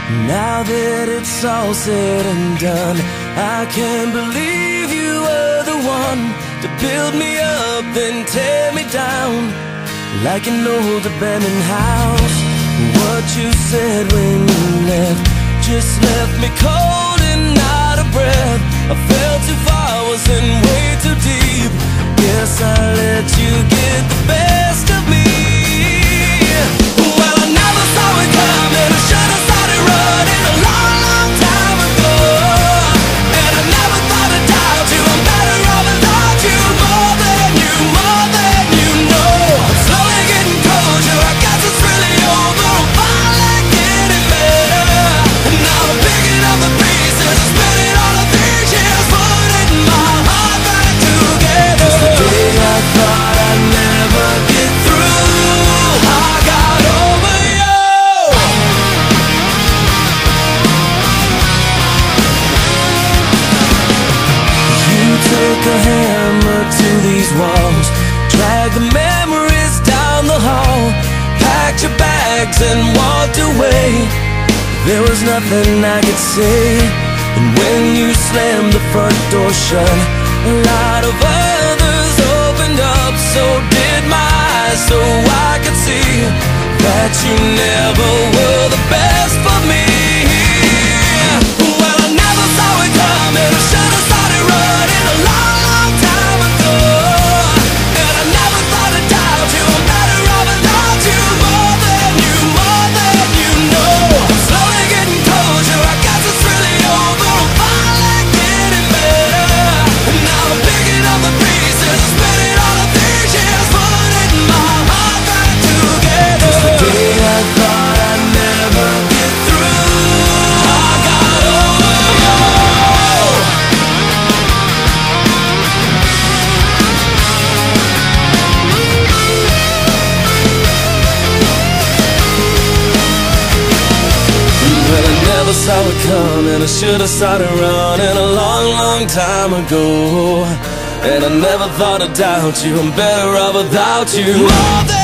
Now that it's all said and done, I can't believe you were the one to build me up then tear me down like an old abandoned house. What you said when you left just left me cold and out of breath. I fell too far, was in way too deep. Guess I let you get the best of me. Well, I never saw it coming. I should have started running a long, long time ago. And I never thought I'd doubt you. I'm better off without you. More than you know. I'm slowly getting closure. I guess it's really over. I'm finally getting better. And now I'm picking up the pieces and spinning all of these years, putting my heart back together. It's the day I thought I'd never get through. I got over you. You took a hammer to these walls, dragged the memories down the hall, packed your bags and walked away. There was nothing I could say. And when you slammed the front door shut, a lot of others opened up. So did my eyes, so I could see that you never were the best for me. Well, I never saw it coming. I should have started running a long, long time ago. And I never thought I'd doubt you. I'm better off without you. More than you know. I'm slowly getting closure. I guess it's really over. I'm finally getting better. And now I'm picking up the pieces and spinning all of these years, putting my heart back together. It's the day I thought I'd never get through. I got over you. Well, I never saw it coming. I should have started running a long, long time ago. And I never thought I'd doubt you. I'm better off without you. More than